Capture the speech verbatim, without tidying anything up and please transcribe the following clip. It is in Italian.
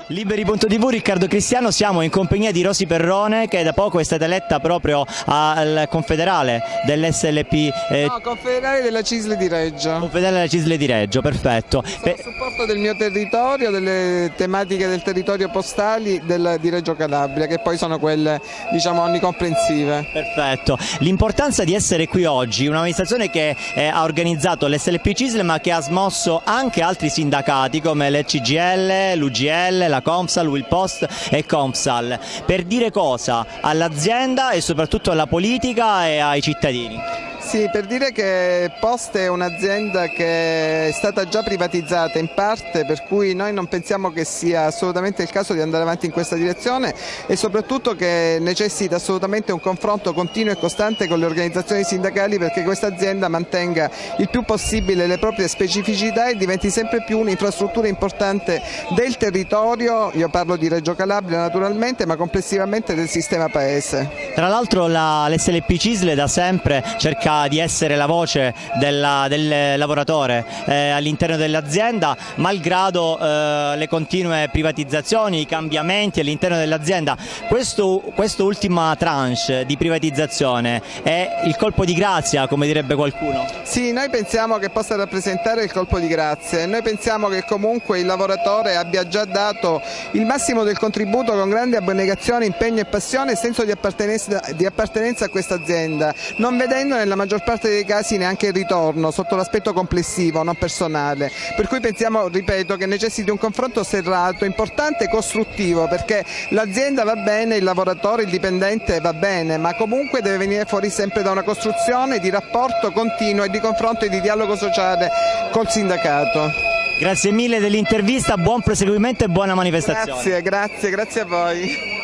Liberi punto tivù, Riccardo Cristiano, siamo in compagnia di Rosi Perrone che da poco è stata eletta proprio al confederale dell'S L P. Eh, no, confederale della C I S L di Reggio. Confederale della C I S L di Reggio, perfetto. Sono a supporto del mio territorio, delle tematiche del territorio postali del, di Reggio Calabria, che poi sono quelle, diciamo, onnicomprensive. Perfetto. L'importanza di essere qui oggi, un'amministrazione che eh, ha organizzato l'S L P C I S L ma che ha smosso anche altri sindacati come l'E C G I L, l'U G L, la Compsal, Wilpost e Compsal, per dire cosa all'azienda e soprattutto alla politica e ai cittadini. Sì, per dire che Poste è un'azienda che è stata già privatizzata in parte, per cui noi non pensiamo che sia assolutamente il caso di andare avanti in questa direzione e soprattutto che necessita assolutamente un confronto continuo e costante con le organizzazioni sindacali perché questa azienda mantenga il più possibile le proprie specificità e diventi sempre più un'infrastruttura importante del territorio, io parlo di Reggio Calabria naturalmente, ma complessivamente del sistema paese. Tra l'altro l'S L P C I S L da sempre cerca di essere la voce della, del lavoratore eh, all'interno dell'azienda, malgrado eh, le continue privatizzazioni, i cambiamenti all'interno dell'azienda. Questo, quest'ultima tranche di privatizzazione è il colpo di grazia, come direbbe qualcuno? Sì, noi pensiamo che possa rappresentare il colpo di grazia, noi pensiamo che comunque il lavoratore abbia già dato il massimo del contributo con grande abnegazione, impegno e passione e senso di appartenenza, di appartenenza a questa azienda, non vedendo nella maggior parte dei casi neanche il ritorno sotto l'aspetto complessivo, non personale, per cui pensiamo, ripeto, che necessiti un confronto serrato, importante e costruttivo, perché l'azienda va bene, il lavoratore, il dipendente va bene, ma comunque deve venire fuori sempre da una costruzione di rapporto continuo e di confronto e di dialogo sociale col sindacato. Grazie mille dell'intervista, buon proseguimento e buona manifestazione. Grazie, grazie, grazie a voi.